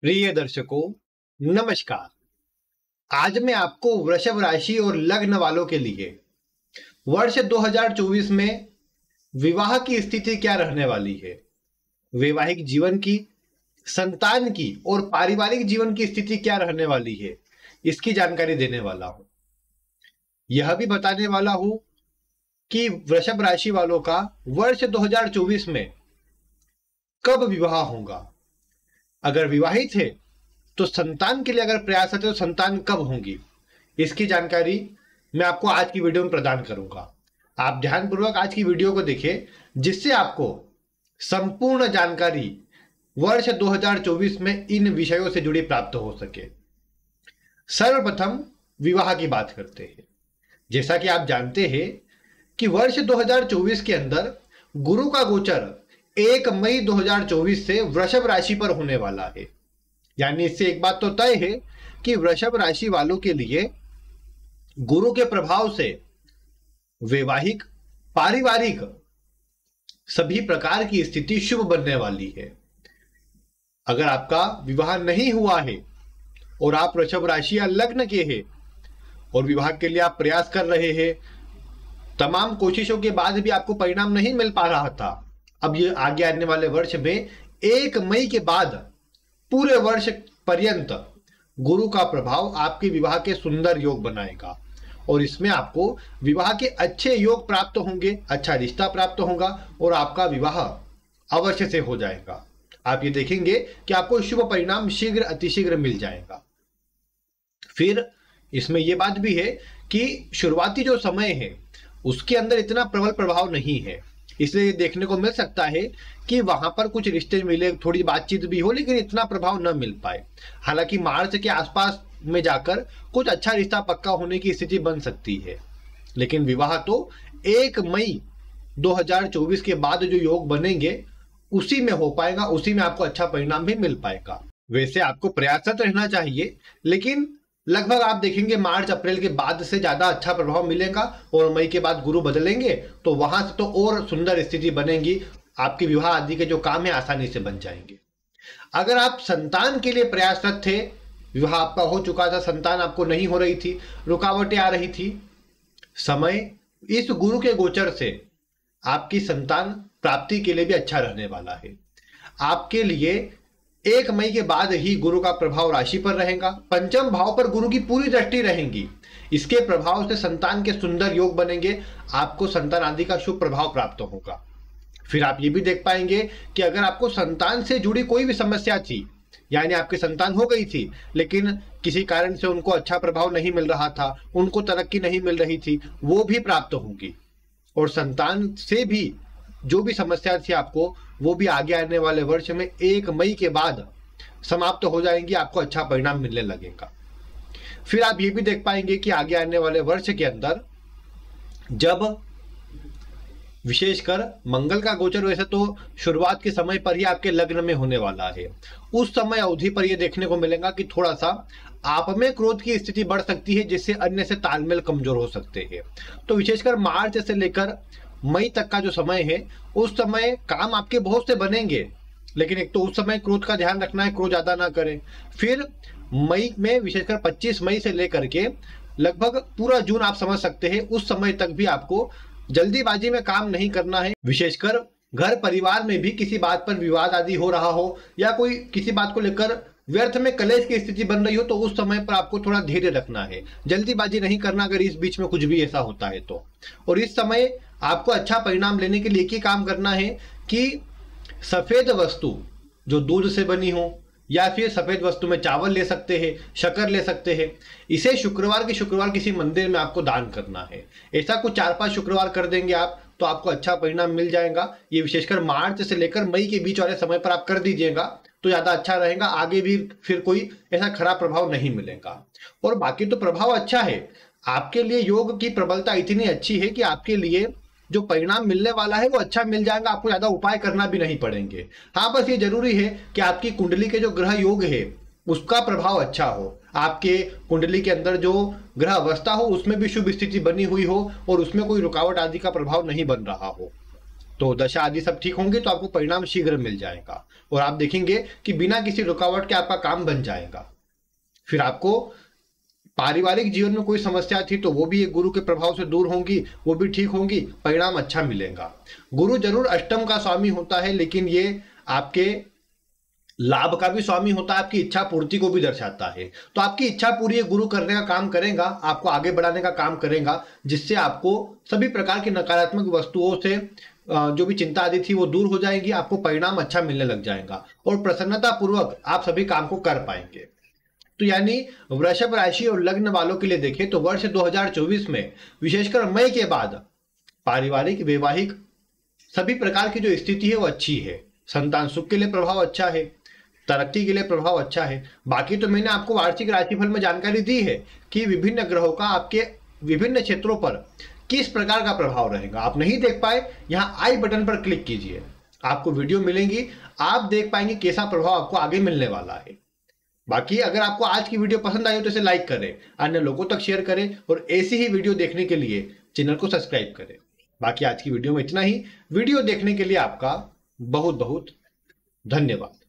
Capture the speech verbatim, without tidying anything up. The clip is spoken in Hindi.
प्रिय दर्शकों, नमस्कार। आज मैं आपको वृषभ राशि और लग्न वालों के लिए वर्ष दो हज़ार चौबीस में विवाह की स्थिति क्या रहने वाली है, वैवाहिक जीवन की, संतान की और पारिवारिक जीवन की स्थिति क्या रहने वाली है, इसकी जानकारी देने वाला हूं। यह भी बताने वाला हूं कि वृषभ राशि वालों का वर्ष दो हज़ार चौबीस में कब विवाह होगा। अगर विवाहित है तो संतान के लिए अगर प्रयास है तो संतान कब होंगी, इसकी जानकारी मैं आपको आज की वीडियो में प्रदान करूंगा। आप ध्यानपूर्वक आज की वीडियो को देखें, जिससे आपको संपूर्ण जानकारी वर्ष दो हज़ार चौबीस में इन विषयों से जुड़ी प्राप्त हो सके। सर्वप्रथम विवाह की बात करते हैं। जैसा कि आप जानते हैं कि वर्ष दो हज़ार चौबीस के अंदर गुरु का गोचर एक मई दो हज़ार चौबीस से वृषभ राशि पर होने वाला है। यानी इससे एक बात तो तय है कि वृषभ राशि वालों के लिए गुरु के प्रभाव से वैवाहिक, पारिवारिक सभी प्रकार की स्थिति शुभ बनने वाली है। अगर आपका विवाह नहीं हुआ है और आप वृषभ राशि या लग्न के हैं और विवाह के लिए आप प्रयास कर रहे हैं, तमाम कोशिशों के बाद भी आपको परिणाम नहीं मिल पा रहा था, अब ये आगे आने वाले वर्ष में एक मई के बाद पूरे वर्ष पर्यंत गुरु का प्रभाव आपके विवाह के सुंदर योग बनाएगा और इसमें आपको विवाह के अच्छे योग प्राप्त होंगे, अच्छा रिश्ता प्राप्त होगा और आपका विवाह अवश्य से हो जाएगा। आप ये देखेंगे कि आपको शुभ परिणाम शीघ्र अतिशीघ्र मिल जाएगा। फिर इसमें यह बात भी है कि शुरुआती जो समय है उसके अंदर इतना प्रबल प्रभाव नहीं है, इसलिए देखने को मिल सकता है कि वहां पर कुछ रिश्ते मिले, थोड़ी बातचीत भी हो, लेकिन इतना प्रभाव न मिल पाए। हालांकि मार्च के आसपास में जाकर कुछ अच्छा रिश्ता पक्का होने की स्थिति बन सकती है, लेकिन विवाह तो एक मई दो हज़ार चौबीस के बाद जो योग बनेंगे उसी में हो पाएगा, उसी में आपको अच्छा परिणाम भी मिल पाएगा। वैसे आपको प्रयासरत रहना चाहिए, लेकिन लगभग आप देखेंगे मार्च अप्रैल के बाद से ज्यादा अच्छा प्रभाव मिलेगा और मई के बाद गुरु बदलेंगे तो वहां से तो और सुंदर स्थिति बनेगी, आपके विवाह आदि के जो काम है आसानी से बन जाएंगे। अगर आप संतान के लिए प्रयासरत थे, विवाह आपका हो चुका था, संतान आपको नहीं हो रही थी, रुकावटें आ रही थी, समय इस गुरु के गोचर से आपकी संतान प्राप्ति के लिए भी अच्छा रहने वाला है। आपके लिए एक मई के बाद ही गुरु का प्रभाव राशि पर रहेगा, पंचम भाव पर गुरु की पूरी दृष्टि रहेंगी, इसके प्रभाव से संतान के सुंदर योग बनेंगे, आपको संतान आदि का शुभ प्रभाव प्राप्त होगा। फिर आप ये भी देख पाएंगे कि अगर आपको संतान से जुड़ी कोई भी समस्या थी, यानी आपकी संतान हो गई थी लेकिन किसी कारण से उनको अच्छा प्रभाव नहीं मिल रहा था, उनको तरक्की नहीं मिल रही थी, वो भी प्राप्त होगी और संतान से भी जो भी समस्या थी आपको, वो भी आगे आने वाले वर्ष में एक मई के बाद समाप्त हो जाएंगी, आपको अच्छा परिणाम मिलने लगेगा। फिर आप ये भी देख पाएंगे कि आगे आने वाले वर्ष के अंदर जब विशेषकर मंगल का गोचर, वैसे तो शुरुआत के समय पर ही आपके लग्न में होने वाला है, उस समय अवधि पर यह देखने को मिलेगा कि थोड़ा सा आप में क्रोध की स्थिति बढ़ सकती है, जिससे अन्य से तालमेल कमजोर हो सकते हैं। तो विशेषकर मार्च से लेकर मई तक का जो समय है, उस समय काम आपके बहुत से बनेंगे, लेकिन एक तो उस समय क्रोध का ध्यान रखना है, क्रोध ज्यादा ना करें। फिर मई में विशेषकर पच्चीस मई से लेकर के लगभग पूरा जून आप समझ सकते हैं, उस समय तक भी आपको जल्दीबाजी में काम नहीं करना है। विशेषकर घर परिवार में भी किसी बात पर विवाद आदि हो रहा हो या कोई किसी बात को लेकर व्यर्थ में कलेश की स्थिति बन रही हो, तो उस समय पर आपको थोड़ा धैर्य रखना है, जल्दीबाजी नहीं करना अगर इस बीच में कुछ भी ऐसा होता है तो। और इस समय आपको अच्छा परिणाम लेने के लिए एक ही काम करना है कि सफेद वस्तु जो दूध से बनी हो या फिर सफेद वस्तु में चावल ले सकते हैं, शक्कर ले सकते हैं, इसे शुक्रवार के शुक्रवार किसी मंदिर में आपको दान करना है। ऐसा कुछ चार पांच शुक्रवार कर देंगे आप तो आपको अच्छा परिणाम मिल जाएगा। ये विशेषकर मार्च से लेकर मई के बीच वाले समय पर आप कर दीजिएगा तो ज्यादा अच्छा रहेगा, आगे भी फिर कोई ऐसा खराब प्रभाव नहीं मिलेगा। और बाकी तो प्रभाव अच्छा है, आपके लिए योग की प्रबलता इतनी अच्छी है कि आपके लिए जो परिणाम मिलने वाला है वो अच्छा मिल जाएगा, आपको ज्यादा उपाय करना भी नहीं पड़ेंगे। हाँ, बस ये जरूरी है कि आपकी कुंडली के जो ग्रह योग है उसका प्रभाव अच्छा हो, आपके कुंडली के अंदर जो ग्रह अवस्था हो उसमें भी शुभ स्थिति बनी हुई हो और उसमें कोई रुकावट आदि का प्रभाव नहीं बन रहा हो। तो दशा आदि सब ठीक होंगे तो आपको परिणाम शीघ्र मिल जाएगा और आप देखेंगे कि बिना किसी रुकावट के आपका काम बन जाएगा। फिर आपको पारिवारिक जीवन में कोई समस्या थी तो वो भी एक गुरु के प्रभाव से दूर होंगी, वो भी ठीक होंगी, परिणाम अच्छा मिलेगा। गुरु जरूर अष्टम का स्वामी होता है, लेकिन ये आपके लाभ का भी स्वामी होता है, आपकी इच्छा पूर्ति को भी दर्शाता है। तो आपकी इच्छा पूरी गुरु करने का काम करेगा, आपको आगे बढ़ाने का काम करेगा, जिससे आपको सभी प्रकार की नकारात्मक वस्तुओं से जो भी चिंता आदि थी वो दूर हो जाएगी, आपको परिणाम अच्छा मिलने लग जाएगा और प्रसन्नता पूर्वक आप सभी काम को कर पाएंगे। तो यानी वृषभ राशि और लग्न वालों के लिए देखें तो वर्ष दो हज़ार चौबीस में विशेषकर मई के बाद पारिवारिक, वैवाहिक सभी प्रकार की जो स्थिति है वो अच्छी है। संतान सुख के लिए प्रभाव अच्छा है, तरक्की के लिए प्रभाव अच्छा है। बाकी तो मैंने आपको वार्षिक राशिफल में जानकारी दी है कि विभिन्न ग्रहों का आपके विभिन्न क्षेत्रों पर किस प्रकार का प्रभाव रहेगा। आप नहीं देख पाए, यहाँ आई बटन पर क्लिक कीजिए, आपको वीडियो मिलेंगी, आप देख पाएंगे कैसा प्रभाव आपको आगे मिलने वाला है। बाकी अगर आपको आज की वीडियो पसंद आई हो तो इसे लाइक करें, अन्य लोगों तक शेयर करें और ऐसी ही वीडियो देखने के लिए चैनल को सब्सक्राइब करें। बाकी आज की वीडियो में इतना ही। वीडियो देखने के लिए आपका बहुत बहुत धन्यवाद।